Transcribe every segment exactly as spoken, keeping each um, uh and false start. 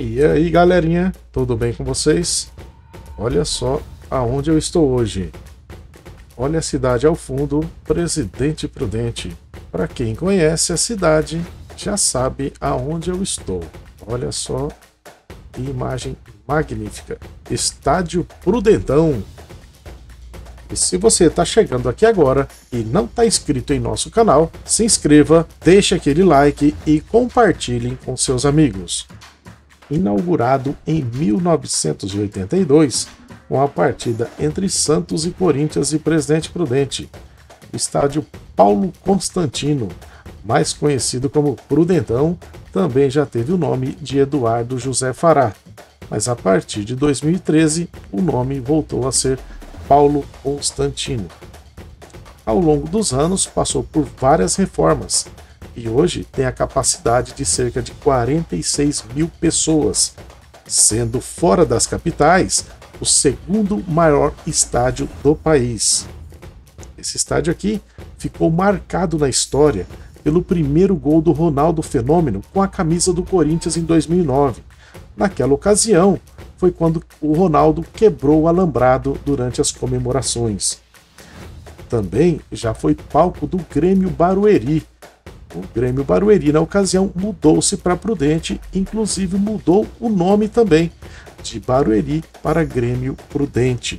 E aí, galerinha, tudo bem com vocês? Olha só aonde eu estou hoje. Olha a cidade ao fundo, Presidente Prudente. Para quem conhece a cidade, já sabe aonde eu estou. Olha só que imagem magnífica. Estádio Prudentão. E se você está chegando aqui agora e não está inscrito em nosso canal, se inscreva, deixe aquele like e compartilhem com seus amigos. Inaugurado em mil novecentos e oitenta e dois, com a partida entre Santos e Corinthians e Presidente Prudente. Estádio Paulo Constantino, mais conhecido como Prudentão, também já teve o nome de Eduardo José Fará, mas a partir de dois mil e treze o nome voltou a ser Paulo Constantino. Ao longo dos anos passou por várias reformas e hoje tem a capacidade de cerca de quarenta e seis mil pessoas, sendo fora das capitais o segundo maior estádio do país. Esse estádio aqui ficou marcado na história pelo primeiro gol do Ronaldo Fenômeno com a camisa do Corinthians em dois mil e nove. Naquela ocasião foi quando o Ronaldo quebrou o alambrado durante as comemorações. Também já foi palco do Grêmio Barueri. O Grêmio Barueri, na ocasião, mudou-se para Prudente, inclusive mudou o nome também, de Barueri para Grêmio Prudente.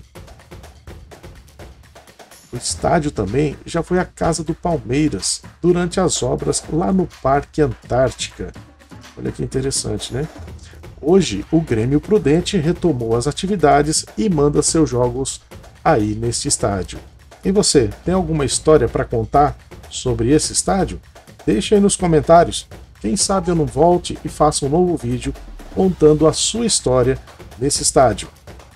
O estádio também já foi a casa do Palmeiras, durante as obras lá no Parque Antártica. Olha que interessante, né? Hoje, o Grêmio Prudente retomou as atividades e manda seus jogos aí neste estádio. E você, tem alguma história para contar sobre esse estádio? Deixe aí nos comentários. Quem sabe eu não volte e faça um novo vídeo contando a sua história nesse estádio.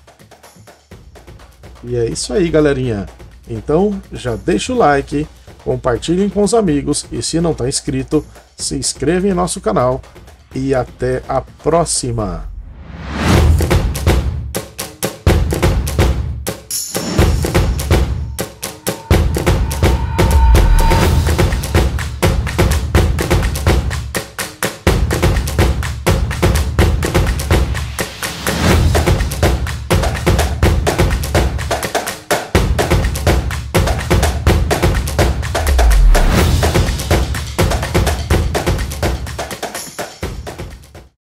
E é isso aí, galerinha. Então, já deixa o like, compartilhem com os amigos e se não está inscrito, se inscreva em nosso canal e até a próxima.